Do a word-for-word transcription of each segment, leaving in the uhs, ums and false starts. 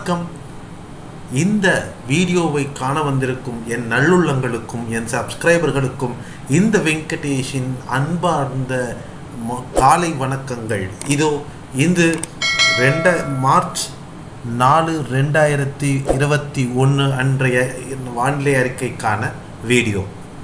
வணக்கம். இந்த வீடியோவை காண வந்திருக்கும் என் நல்லுள்ளங்களுக்கும் என் சப்ஸ்கிரைபர்களுக்கும் இந்த வெங்கடேஷின் அன்பார்ந்த காலை வணக்கங்கள். இதோ இது ரெண்ட மார்ச் நாலு ரெண்டாயிரத்தி இருபத்தி ஒன்று அன்றைய வானிலை அறிக்கைக்கான வீடியோ.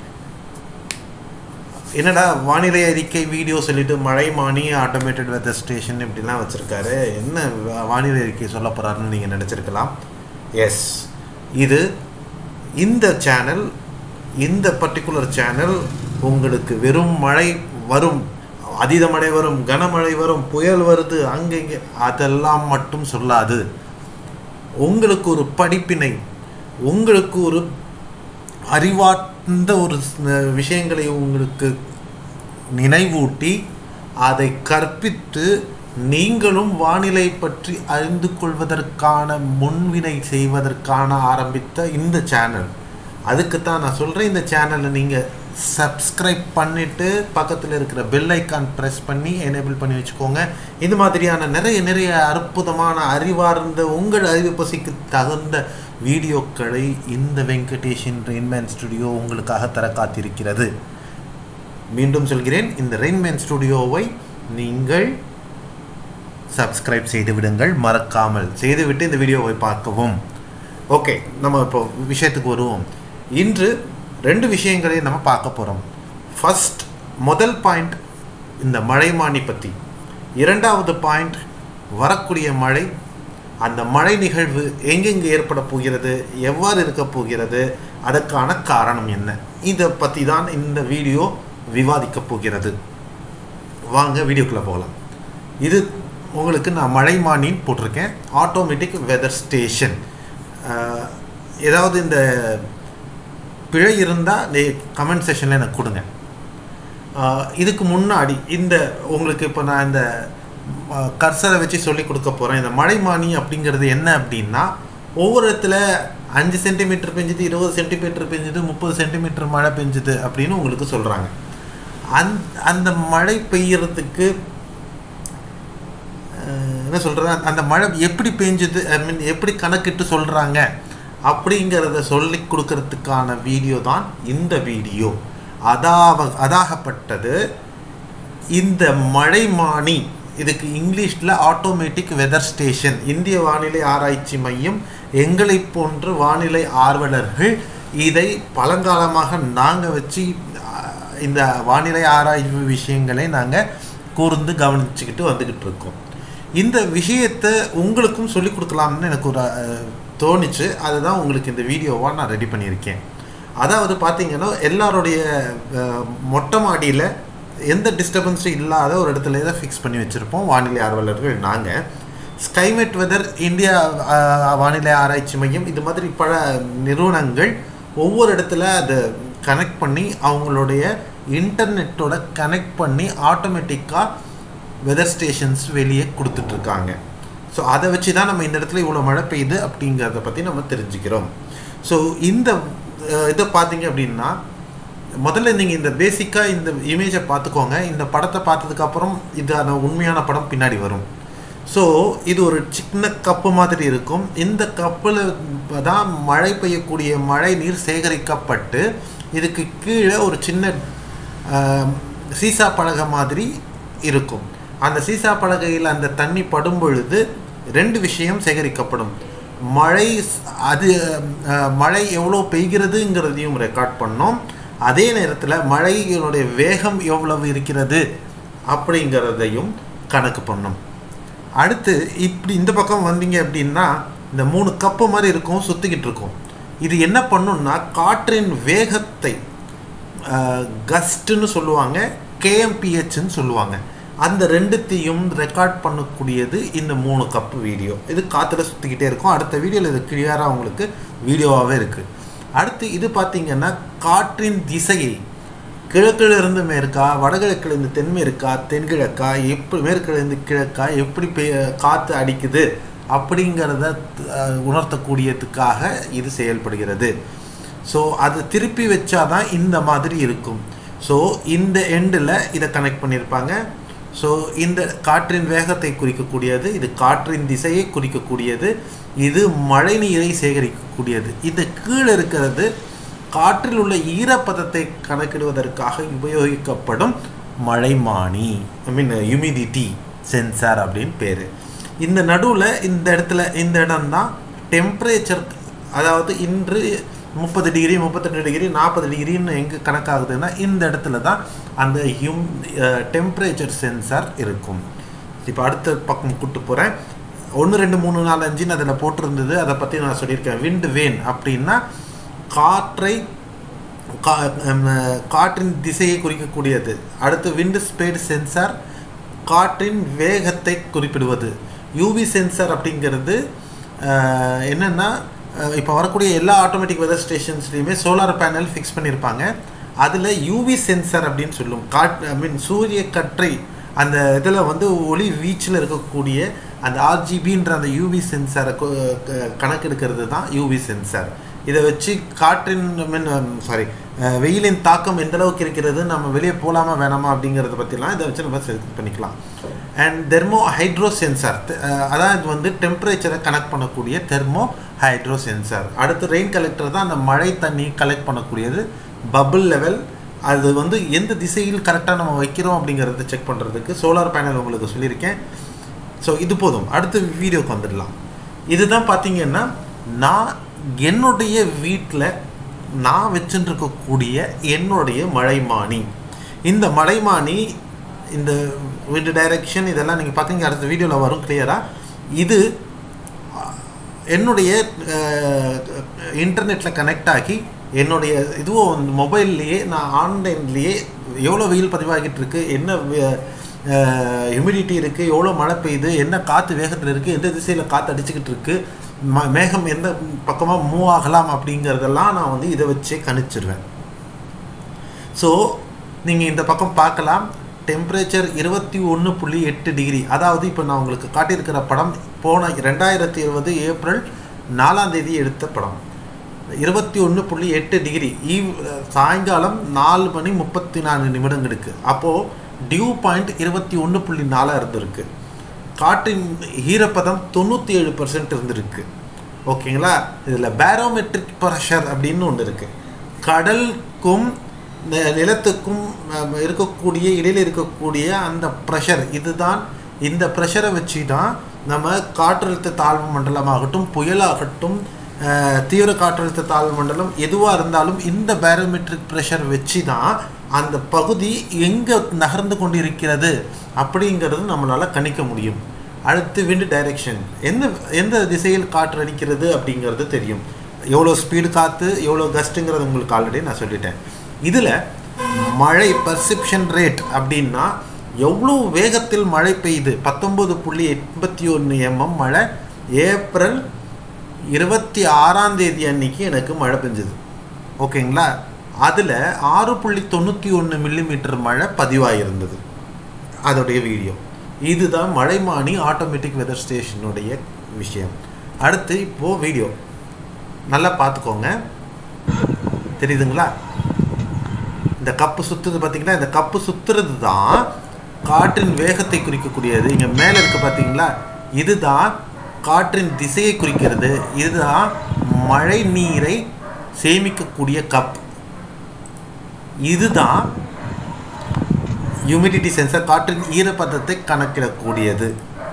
என்னடா வானிலை அறிக்கை வீடியோ சொல்லிட்டு மழைமானி ஆட்டோமேட்டட் வெதர் ஸ்டேஷன் இப்படிலாம் வச்சுருக்காரு, என்ன வானிலை அறிக்கை சொல்ல போகிறாருன்னு நீங்கள் நினச்சிருக்கலாம். எஸ், இது இந்த சேனல், இந்த பர்டிகுலர் சேனல் உங்களுக்கு வெறும் மழை வரும், அதீத மழை வரும், கனமழை வரும், புயல் வருது அங்கங்கே அதெல்லாம் மட்டும் சொல்லாது. உங்களுக்கு ஒரு படிப்பினை, உங்களுக்கு ஒரு அறிவார்ந்த ஒரு விஷயங்களை உங்களுக்கு நினைவூட்டி அதை கற்பித்து நீங்களும் வானிலை பற்றி அறிந்து கொள்வதற்கான முன்வினை செய்வதற்கான ஆரம்பித்த இந்த சேனல். அதுக்குத்தான் நான் சொல்கிறேன், இந்த சேனலை நீங்கள் சப்ஸ்கிரைப் பண்ணிவிட்டு பக்கத்தில் இருக்கிற பெல் ஐக்கான் ப்ரெஸ் பண்ணி எனேபிள் பண்ணி வச்சுக்கோங்க. இது மாதிரியான நிறைய நிறைய அற்புதமான அறிவார்ந்த உங்கள் அறிவு பசிக்கு தகுந்த வீடியோக்களை இந்த வெங்கடேஷின் ரெயின்மேன் ஸ்டுடியோ உங்களுக்காக தர காத்திருக்கிறது. மீண்டும் சொல்கிறேன், இந்த ரெயின்மேன் ஸ்டுடியோவை நீங்கள் சப்ஸ்கிரைப் செய்து விடுங்கள், மறக்காமல் செய்துவிட்டு இந்த வீடியோவை பார்க்கவும். ஓகே, நம்ம இப்போ விஷயத்துக்கு வருவோம். இன்று ரெண்டு விஷயங்களை நம்ம பார்க்க போகிறோம். ஃபர்ஸ்ட், முதல் பாயிண்ட் இந்த மழைமானி பற்றி. இரண்டாவது பாயிண்ட், வரக்கூடிய மழை, அந்த மழை நிகழ்வு எங்கெங்கே ஏற்பட போகிறது, எவ்வாறு இருக்க போகிறது, அதற்கான காரணம் என்ன, இதை பற்றி தான் இந்த வீடியோ விவாதிக்க போகிறது. வாங்க வீடியோக்குள்ளே போகலாம். இது உங்களுக்கு நான் மழைமானின்னு போட்டிருக்கேன், ஆட்டோமேட்டிக் வெதர் ஸ்டேஷன். ஏதாவது இந்த பிழை இருந்தால் நீ கமெண்ட் செக்ஷனில் எனக்கு கொடுங்க. இதுக்கு முன்னாடி இந்த உங்களுக்கு இப்போ நான் இந்த கர்சரை வச்சு சொல்லி கொடுக்க போகிறேன். இந்த மழைமானி அப்படிங்கிறது என்ன அப்படின்னா, ஒவ்வொரு இடத்துல அஞ்சு சென்டிமீட்டர் பெஞ்சுது, இருபது சென்டிமீட்டர் பெஞ்சுது, முப்பது சென்டிமீட்டர் மழை பெஞ்சுது அப்படின்னு உங்களுக்கு சொல்கிறாங்க. அந் அந்த மழை பெய்யறதுக்கு என்ன சொல்கிறேன், அந்த மழை எப்படி பெஞ்சுது, ஐ மீன் எப்படி கணக்கிட்டு சொல்கிறாங்க அப்படிங்கிறத சொல்லி கொடுக்கறதுக்கான வீடியோ தான் இந்த வீடியோ. அதாக அதாகப்பட்டது இந்த மழைமானி. இதுக்கு இங்கிலீஷில் ஆட்டோமேட்டிக் வெதர் ஸ்டேஷன். இந்திய வானிலை ஆராய்ச்சி மையம், எங்களை போன்ற வானிலை ஆர்வலர்கள் இதை பழங்காலமாக நாங்கள் வச்சு இந்த வானிலை ஆராய்ச்சி விஷயங்களை நாங்கள் கூர்ந்து கவனிச்சுக்கிட்டு வந்துக்கிட்டு இருக்கோம். இந்த விஷயத்தை உங்களுக்கும் சொல்லிக் கொடுக்கலாம்னு எனக்கு ஒரு தோணிச்சு. அதுதான் உங்களுக்கு இந்த வீடியோவாக நான் ரெடி பண்ணியிருக்கேன். அதாவது பார்த்திங்கன்னா, எல்லாருடைய மொட்டை மாடியில் எந்த டிஸ்டர்பன்ஸும் இல்லாத ஒரு இடத்துல தான் ஃபிக்ஸ் பண்ணி வச்சுருப்போம் வானிலை ஆர்வலர்கள் நாங்கள். ஸ்கைமெட் வெதர், இந்தியா வானிலை ஆராய்ச்சி மையம், இது மாதிரி பல நிறுவனங்கள் ஒவ்வொரு இடத்துல அதை கனெக்ட் பண்ணி அவங்களுடைய இன்டர்நெட்டோட கனெக்ட் பண்ணி ஆட்டோமேட்டிக்காக வெதர் ஸ்டேஷன்ஸ் வெளியே கொடுத்துட்ருக்காங்க. ஸோ அதை வச்சு தான் நம்ம இந்த இடத்துல இவ்வளோ மழை பெய்யுது அப்படிங்கிறத பற்றி நம்ம தெரிஞ்சுக்கிறோம். ஸோ இந்த இதை பார்த்தீங்க அப்படின்னா, முதல்ல நீங்கள் இந்த பேசிக்காக இந்த இமேஜை பார்த்துக்கோங்க. இந்த படத்தை பார்த்ததுக்கப்புறம் இதான உண்மையான படம் பின்னாடி வரும். ஸோ இது ஒரு சின்ன கப்பு மாதிரி இருக்கும். இந்த கப்பில் தான் மழை பெய்யக்கூடிய மழை நீர் சேகரிக்கப்பட்டு இதுக்கு கீழே ஒரு சின்ன சீசா பலகை மாதிரி இருக்கும். அந்த சீசா பலகையில் அந்த தண்ணி படும் பொழுது ரெண்டு விஷயம் சேகரிக்கப்படும். மழை, அது மழை எவ்வளோ பெய்கிறதுங்கிறதையும் ரெக்கார்ட் பண்ணோம். அதே நேரத்தில் மழையினுடைய வேகம் எவ்வளவு இருக்கிறது அப்படிங்கிறதையும் கணக்கு பண்ணோம். அடுத்து இப்படி இந்த பக்கம் வந்தீங்க அப்படின்னா, இந்த மூணு கப்பு மாதிரி இருக்கும், சுற்றிக்கிட்டு இருக்கும். இது என்ன பண்ணுன்னா, காற்றின் வேகத்தை கஸ்ட்டுன்னு சொல்லுவாங்க, கேஎம்பிஹெச்ன்னு சொல்லுவாங்க. அந்த ரெண்டுத்தையும் ரெக்கார்ட் பண்ணக்கூடியது இந்த மூணு கப்பு வீடியோ. இது காற்றுல சுற்றிக்கிட்டே இருக்கும். அடுத்த வீடியோவில் இது கிளியராக உங்களுக்கு வீடியோவாகவே இருக்குது. அடுத்து இது பார்த்திங்கன்னா, காற்றின் திசையை கிழக்கிலிருந்து மேற்கா, வடகிழக்கிலிருந்து தென்மேற்கா, தென்கிழக்கா, எப்படி மேற்கிலிருந்து கிழக்கா எப்படி பெ காற்று அடிக்குது அப்படிங்கிறத உணர்த்தக்கூடியதுக்காக இது செயல்படுகிறது. ஸோ அதை திருப்பி வச்சாதான் இந்த மாதிரி இருக்கும். ஸோ இந்த எண்டில் இதை கனெக்ட் பண்ணியிருப்பாங்க. ஸோ இந்த காற்றின் வேகத்தை குறிக்கக்கூடியது, இது காற்றின் திசையை குறிக்கக்கூடியது, இது மழை நீரை சேகரிக்கக்கூடியது. இது கீழே இருக்கிறது காற்றில் உள்ள ஈரப்பதத்தை கணக்கிடுவதற்காக உபயோகிக்கப்படும் மழைமானி, ஐ மீன் ஹியூமிடிட்டி சென்சார் அப்படின்னு பேர். இந்த நடுவில் இந்த இடத்துல இந்த இடம் தான் டெம்பரேச்சர், அதாவது இன்று முப்பது டிகிரி முப்பத்தெட்டு டிகிரி நாற்பது டிகிரின்னு எங்கே கணக்காகுதுன்னா இந்த இடத்துல தான் அந்த ஹியூம் டெம்பரேச்சர் சென்சார் இருக்கும். இப்போ அடுத்த பக்கம் கூட்டு போகிறேன். ஒன்று ரெண்டு மூணு நாலு அஞ்சுன்னு அதில் போட்டிருந்தது, அதை பற்றி நான் சொல்லியிருக்கேன். விண்ட் வேன் அப்படின்னா காற்றை கா காற்றின் திசையை குறிக்கக்கூடியது. அடுத்து விண்ட் ஸ்பீட் சென்சார் காற்றின் வேகத்தை குறிப்பிடுவது. யூவி சென்சார் அப்படிங்கிறது என்னென்னா, இப்போ வரக்கூடிய எல்லா ஆட்டோமேட்டிக் வெதர் ஸ்டேஷன்ஸ்லேயுமே சோலார் பேனல் ஃபிக்ஸ் பண்ணியிருப்பாங்க. அதில் யூவி சென்சார் அப்படின்னு சொல்லும். காட் ஐ மீன் சூரிய கற்றை அந்த இதில் வந்து ஒளி வீச்சில் இருக்கக்கூடிய அந்த ஆர்ஜிபின்ற அந்த யூவி சென்சாரை கணக்கெடுக்கிறது தான் யூவி சென்சார். இதை வச்சு காற்றின் மீன் சாரி வெயிலின் தாக்கம் எந்த அளவுக்கு இருக்கிறது, நம்ம வெளியே போகலாமா வேணாமா அப்படிங்கிறத பற்றிலாம் இதை வச்சு நம்ம செலக்ட் பண்ணிக்கலாம். அண்ட் தெர்மோ ஹைட்ரோ சென்சார், அதான் இது வந்து டெம்பரேச்சரை கனெக்ட் பண்ணக்கூடிய தெர்மோ ஹைட்ரோ சென்சார். அடுத்து ரெயின் கலெக்டர் தான் அந்த மழை தண்ணி கலெக்ட் பண்ணக்கூடியது. பபிள் லெவல், அது வந்து எந்த திசையில் கரெக்டாக நம்ம வைக்கிறோம் அப்படிங்கிறத செக் பண்ணுறதுக்கு சோலார் பேனல் உங்களுக்கு சொல்லியிருக்கேன். ஸோ இது போதும், அடுத்த வீடியோக்கு வந்துடலாம். இதுதான் பார்த்தீங்கன்னா நான் என்னுடைய வீட்டில் நான் வச்சுருக்கக்கூடிய என்னுடைய மழைமானி. இந்த மழைமானி இந்த விண்ட் டைரக்ஷன் இதெல்லாம் நீங்கள் பார்த்தீங்க, அடுத்த வீடியோவில் வரும் கிளியராக. இது என்னுடைய இன்டர்நெட்டில் கனெக்ட் ஆகி என்னுடைய இதுவும் மொபைல்லையே நான் ஆன்லைன்லேயே எவ்வளோ வெயில் பதிவாகிட்டு இருக்கு, என்ன ஹியூமிடிட்டி இருக்குது, எவ்வளோ மழை பெய்யுது, என்ன காற்று வேகத்தில் இருக்குது, எந்த திசையில் காற்று அடிச்சுக்கிட்டு இருக்குது, ம மேகம் எந்த பக்கமாக மூவ் ஆகலாம் அப்படிங்கிறதெல்லாம் நான் வந்து இதை வச்சே கணிச்சிருவேன். ஸோ நீங்கள் இந்த பக்கம் பார்க்கலாம், டெம்பரேச்சர் இருபத்தி ஒன்று புள்ளி எட்டு டிகிரி. அதாவது இப்போ நான் உங்களுக்கு காட்டியிருக்கிற படம் போன ரெண்டாயிரத்தி இருபது ஏப்ரல் நாலாம் தேதி எடுத்த படம். இருபத்தி ஒன்று புள்ளி எட்டு டிகிரி ஈவ் சாயங்காலம் நாலு மணி முப்பத்தி நாலு நிமிடங்களுக்கு. அப்போது டியூ பாயிண்ட் இருபத்தி ஒன்று புள்ளி நாலாக இருந்திருக்கு. காற்றின் ஈரப்பதம் தொண்ணூற்றி ஏழு பர்சன்ட் இருந்திருக்கு. ஓகேங்களா. இதில் பேரோமெட்ரிக் ப்ரெஷர் அப்படின்னு ஒன்று இருக்குது. கடலுக்கும் நிலத்துக்கும் இருக்கக்கூடிய இடையில் இருக்கக்கூடிய அந்த ப்ரெஷர், இதுதான். இந்த ப்ரெஷரை வச்சு தான் நம்ம காற்றழுத்த தாழ்வு மண்டலமாகட்டும், புயலாகட்டும், தீவிர காற்றழுத்த தாழ்வு மண்டலம் எதுவாக இருந்தாலும் இந்த பேரோமெட்ரிக் ப்ரெஷர் வச்சு தான் அந்த பகுதி எங்கே நகர்ந்து கொண்டு இருக்கிறது அப்படிங்கிறது நம்மளால் கணிக்க முடியும். அடுத்து விண்ட் டைரெக்ஷன், எந்த எந்த திசையில் காற்று அடிக்கிறது அப்படிங்கிறது தெரியும். எவ்வளோ ஸ்பீடு காற்று, எவ்வளோ கஸ்ட்டுங்கிறது உங்களுக்கு ஆல்ரெடி நான் சொல்லிட்டேன். இதில் மழை பர்செப்ஷன் ரேட் அப்படின்னா எவ்வளோ வேகத்தில் மழை பெய்யுது. பத்தொம்பது புள்ளி எண்பத்தி ஒன்று எம்எம் மழை ஏப்ரல் இருபத்தி ஆறாம் தேதி அன்னைக்கு எனக்கு மழை பெஞ்சது. ஓகேங்களா. அதில் ஆறு புள்ளி தொண்ணூற்றி ஒன்று மில்லிமீட்டர் மழை பதிவாகிருந்தது. அதோடைய வீடியோ இதுதான் மழைமானி ஆட்டோமேட்டிக் வெதர் ஸ்டேஷனுடைய விஷயம். அடுத்து இப்போது வீடியோ நல்லா பார்த்துக்கோங்க. தெரியுதுங்களா. இந்த கப்பு சுற்றுறது பார்த்தீங்களா, இந்த கப்பு சுற்றுறது தான் காற்றின் வேகத்தை குறிக்கக்கூடியது. இங்கே மேலே இருக்க பார்த்தீங்களா, இதுதான் காற்றின் திசையை குறிக்கிறது. இதுதான் மழை நீரை சேமிக்கக்கூடிய கப். இதுதான் ஹியூமிடிட்டி சென்சார், காற்றின் ஈரப்பதத்தை கணக்கிடக்கூடியது.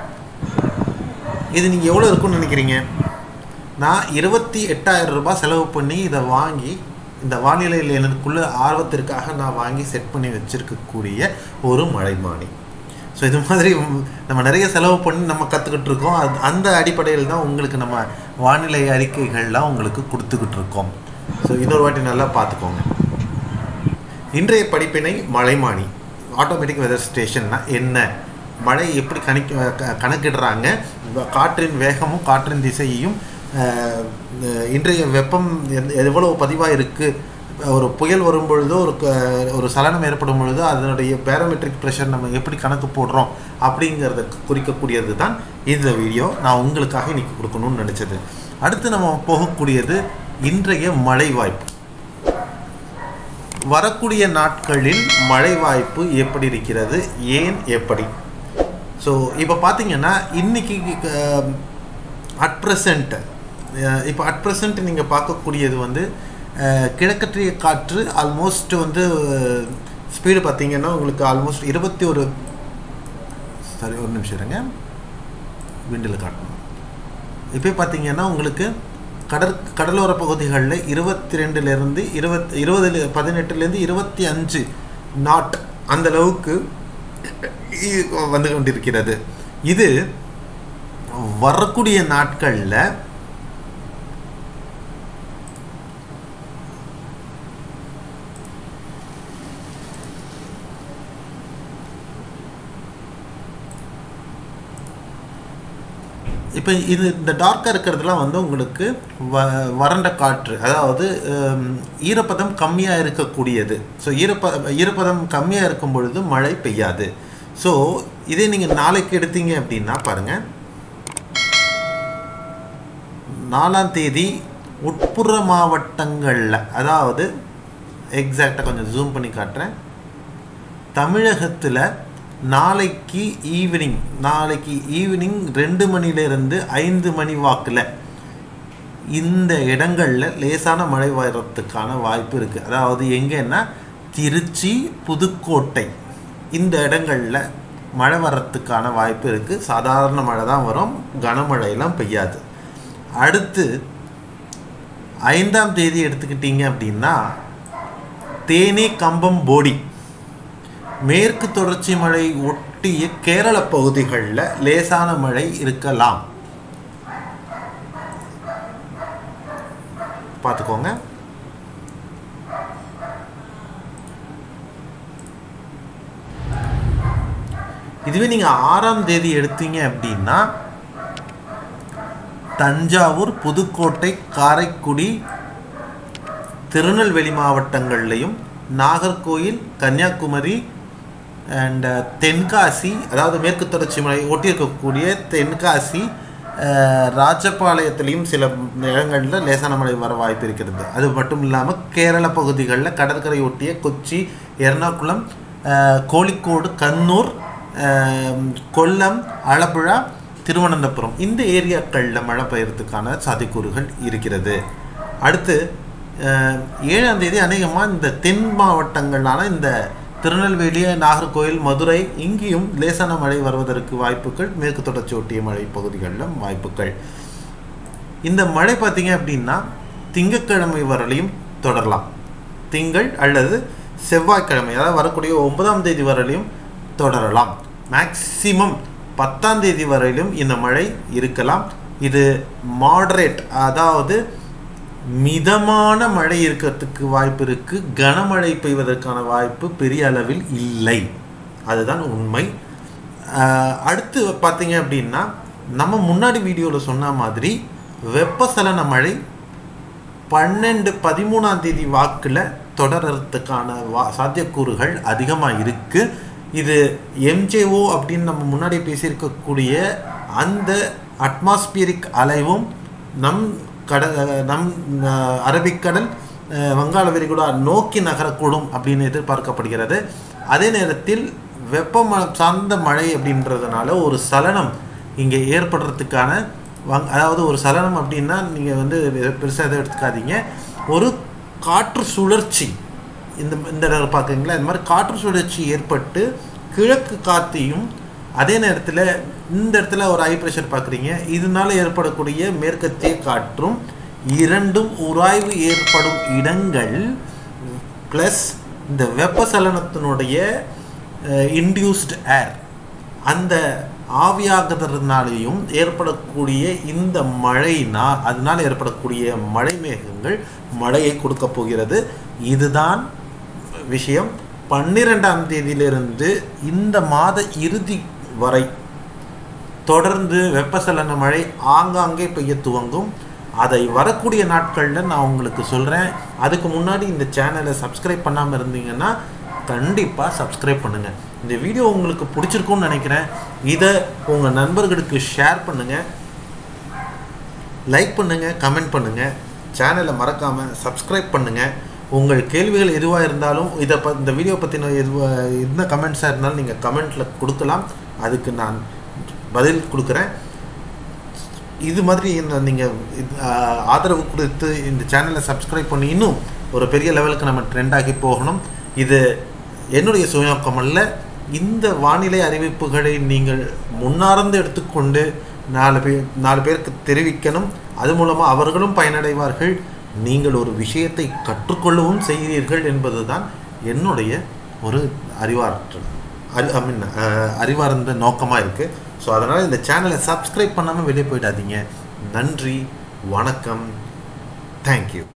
இது நீங்கள் எவ்வளோ இருக்குன்னு நினைக்கிறீங்க? நான் இருபத்தி எட்டாயிரம் ரூபாய் செலவு பண்ணி இதை வாங்கி இந்த வானிலையில் எனக்குள்ள ஆர்வத்திற்காக நான் வாங்கி செட் பண்ணி வச்சுருக்கக்கூடிய ஒரு மழைமானி. ஸோ இது மாதிரி நம்ம நிறைய செலவு பண்ணி நம்ம கற்றுக்கிட்டு இருக்கோம். அது அந்த அடிப்படையில் தான் உங்களுக்கு நம்ம வானிலை அறிக்கைகள்லாம் உங்களுக்கு கொடுத்துக்கிட்டு இருக்கோம். ஸோ இன்னொரு வாட்டி நல்லா பார்த்துக்கோங்க. இன்றைய படிப்பினை மழைமானி ஆட்டோமேட்டிக் வெதர் ஸ்டேஷன்னா என்ன, மழை எப்படி கணிக்க கணக்கிடுறாங்க, காற்றின் வேகமும் காற்றின் திசையையும், இன்றைய வெப்பம் எவ்வளோ பதிவாக இருக்குது, ஒரு புயல் வரும் பொழுதோ ஒரு ஒரு சலனம் ஏற்படும் பொழுதோ அதனுடைய பேரோமெட்ரிக் ப்ரெஷர் நம்ம எப்படி கணக்கு போடுறோம் அப்படிங்கிறத குறிக்கக்கூடியது தான் இந்த வீடியோ நான் உங்களுக்காக இன்றைக்கி கொடுக்கணும்னு நினச்சது. அடுத்து நம்ம போகக்கூடியது இன்றைய மழை வாய்ப்பு. வரக்கூடிய நாட்களில் மழை வாய்ப்பு எப்படி இருக்கிறது, ஏன் எப்படி? ஸோ இப்போ பார்த்தீங்கன்னா இன்றைக்கி அட் ப்ரெசண்ட் இப்போ அட் ப்ரெசண்ட் நீங்கள் பார்க்கக்கூடியது வந்து கிழக்கற்றிய காற்று ஆல்மோஸ்ட் வந்து ஸ்பீடு பார்த்தீங்கன்னா உங்களுக்கு ஆல்மோஸ்ட் இருபத்தி ஒரு சாரி ஒரு நிமிஷம் இருங்க, விண்டில் காட்டணும். இப்போ பார்த்தீங்கன்னா உங்களுக்கு கடற் கடலோர பகுதிகளில் இருபத்தி ரெண்டுலேருந்து இருபத் இருபது பதினெட்டுலேருந்து இருபத்தி அஞ்சு நாட் அந்தளவுக்கு வந்து கொண்டிருக்கிறது. இது வரக்கூடிய நாட்களில் இப்போ இது இந்த டார்க்காக இருக்கிறதுலாம் வந்து உங்களுக்கு வ வறண்ட காற்று, அதாவது ஈரப்பதம் கம்மியாக இருக்கக்கூடியது. ஸோ ஈரப்ப ஈரப்பதம் கம்மியாக இருக்கும் பொழுது மழை பெய்யாது. ஸோ இதே நீங்கள் நாளைக்கு எடுத்தீங்க அப்படின்னா பாருங்கள், நாலாம் தேதி உட்புற மாவட்டங்களில், அதாவது எக்ஸாக்டாக கொஞ்சம் ஜூம் பண்ணி காட்டுறேன், தமிழகத்தில் நாளைக்கு ஈவினிங் நாளைக்கு ஈவினிங் ரெண்டு மணிலேருந்து ஐந்து மணி வாக்கில் இந்த இடங்களில் லேசான மழை வரத்துக்கான வாய்ப்பு இருக்குது. அதாவது எங்கன்னா திருச்சி, புதுக்கோட்டை இந்த இடங்களில் மழை வர்றதுக்கான வாய்ப்பு இருக்குது. சாதாரண மழை தான் வரும், கனமழையெல்லாம் பெய்யாது. அடுத்து ஐந்தாம் தேதி எடுத்துக்கிட்டிங்க அப்படின்னா தேனி, கம்பம், போடி, மேற்கு தொடர்ச்சி மழை ஒட்டிய கேரள பகுதிகளில் லேசான மழை இருக்கலாம். பார்த்துக்கோங்க. இதுவே நீங்கள் ஆறாம் தேதி எடுத்தீங்க அப்படின்னா தஞ்சாவூர், புதுக்கோட்டை, காரைக்குடி, திருநெல்வேலி மாவட்டங்கள்லையும், நாகர்கோயில், கன்னியாகுமரி அண்ட் தென்காசி, அதாவது மேற்கு தொடர்ச்சி மலை ஒட்டியிருக்கக்கூடிய தென்காசி, ராஜபாளையத்திலையும் சில இடங்களில் லேசான மழை வர வாய்ப்பு இருக்கிறது. அது மட்டும் இல்லாமல் கேரள பகுதிகளில் கடற்கரை ஒட்டிய கொச்சி, எர்ணாகுளம், கோழிக்கோடு, கண்ணூர், கொல்லம், ஆலப்புழா, திருவனந்தபுரம் இந்த ஏரியாக்களில் மழை பெய்யறதுக்கான சாத்தியக்கூறுகள் இருக்கிறது. அடுத்து ஏழாம் தேதி அநேகமாக இந்த தென் மாவட்டங்களான இந்த திருநெல்வேலி, நாகர்கோயில், மதுரை இங்கேயும் லேசான மழை வருவதற்கு வாய்ப்புகள், மேற்கு தொடர்ச்சி ஒட்டிய மழை பகுதிகளிலும் வாய்ப்புகள். இந்த மழை பார்த்திங்க அப்படின்னா திங்கட்கிழமை வரலையும் தொடரலாம். திங்கள் அல்லது செவ்வாய்க்கிழமை, அதாவது வரக்கூடிய ஒன்பதாம் தேதி வரலையும் தொடரலாம். மேக்சிமம் பத்தாம் தேதி வரையிலும் இந்த மழை இருக்கலாம். இது மாடரேட், அதாவது மிதமான மழை இருக்கிறதுக்கு வாய்ப்பு இருக்குது. கனமழை பெய்வதற்கான வாய்ப்பு பெரிய அளவில் இல்லை. அதுதான் உண்மை. அடுத்து பார்த்தீங்க அப்படின்னா நம்ம முன்னாடி வீடியோவில் சொன்ன மாதிரி வெப்பசலன மழை பன்னெண்டு பதிமூணாம் தேதி வாக்கில் தொடர்றதுக்கான வா சாத்தியக்கூறுகள் அதிகமாக இருக்குது. இது எம்ஜேஓ அப்படின்னு நம்ம முன்னாடி பேசியிருக்கக்கூடிய அந்த அட்மாஸ்பியரிக் அலைவும் நம் கடல் நம் அரபிக்கடல், வங்காள விரிகுடா நோக்கி நகரக்கூடும் அப்படின்னு எதிர்பார்க்கப்படுகிறது. அதே நேரத்தில் வெப்பம சார்ந்த மழை அப்படின்றதுனால ஒரு சலனம் இங்கே ஏற்படுறதுக்கான வங் அதாவது ஒரு சலனம் அப்படின்னா நீங்கள் வந்து பெருசாக எதை எடுத்துக்காதீங்க, ஒரு காற்று சுழற்சி இந்த இந்த இடத்துல பார்க்குறீங்களா, இந்த மாதிரி காற்று சுழற்சி ஏற்பட்டு கிழக்கு காற்றையும் அதே நேரத்தில் இந்த இடத்துல ஒரு ஹை ப்ரெஷர் பார்க்குறீங்க, இதனால் ஏற்படக்கூடிய மேற்கத்திய காற்றும் இரண்டும் உராய்வு ஏற்படும் இடங்கள் ப்ளஸ் இந்த வெப்பசலனத்தினுடைய இன்டியூஸ்டு ஏர் அந்த ஆவியாகிறதுனாலையும் ஏற்படக்கூடிய இந்த மழைனா அதனால் ஏற்படக்கூடிய மழை மேகங்கள் மழையை கொடுக்க போகிறது. இதுதான் விஷயம். பன்னிரெண்டாம் தேதியிலிருந்து இந்த மாத இறுதி வரை தொடர்ந்து வெப்பசலன மழை ஆங்காங்கே பெய்ய துவங்கும். அதை வரக்கூடிய நாட்களில் நான் உங்களுக்கு சொல்கிறேன். அதுக்கு முன்னாடி இந்த சேனலை சப்ஸ்கிரைப் பண்ணாமல் இருந்தீங்கன்னா கண்டிப்பாக சப்ஸ்கிரைப் பண்ணுங்கள். இந்த வீடியோ உங்களுக்கு பிடிச்சிருக்குன்னு நினைக்கிறேன். இதை உங்கள் நண்பர்களுக்கு ஷேர் பண்ணுங்கள், லைக் பண்ணுங்கள், கமெண்ட் பண்ணுங்கள். சேனலை மறக்காமல் சப்ஸ்கிரைப் பண்ணுங்கள். உங்கள் கேள்விகள் எதுவாக இருந்தாலும் இதை ப இந்த வீடியோ பற்றின எதுவாக எந்த கமெண்ட்ஸாக இருந்தாலும் நீங்கள் கமெண்ட்டில் கொடுக்கலாம், அதுக்கு நான் பதில் கொடுக்குறேன். இது மாதிரி நீங்கள் ஆதரவு கொடுத்து இந்த சேனலை சப்ஸ்கிரைப் பண்ணி இன்னும் ஒரு பெரிய லெவலுக்கு நம்ம ட்ரெண்டாகி போகணும். இது என்னுடைய சுயநோக்கம் அல்ல. இந்த வானிலை அறிவிப்புகளை நீங்கள் முன்னார்ந்து எடுத்துக்கொண்டு நாலு பேர் நாலு பேருக்கு தெரிவிக்கணும். அது மூலமாக அவர்களும் பயனடைவார்கள். நீங்கள் ஒரு விஷயத்தை கற்றுக்கொள்ளவும் செய்கிறீர்கள் என்பது தான் என்னுடைய ஒரு அறிவாற்றல் அறி ஐ மீன் அறிவார்ந்த நோக்கமாக இருக்குது. ஸோ அதனால் இந்த சேனலை சப்ஸ்கிரைப் பண்ணாமல் வெளியே போயிடாதீங்க. நன்றி, வணக்கம், தேங்க்யூ.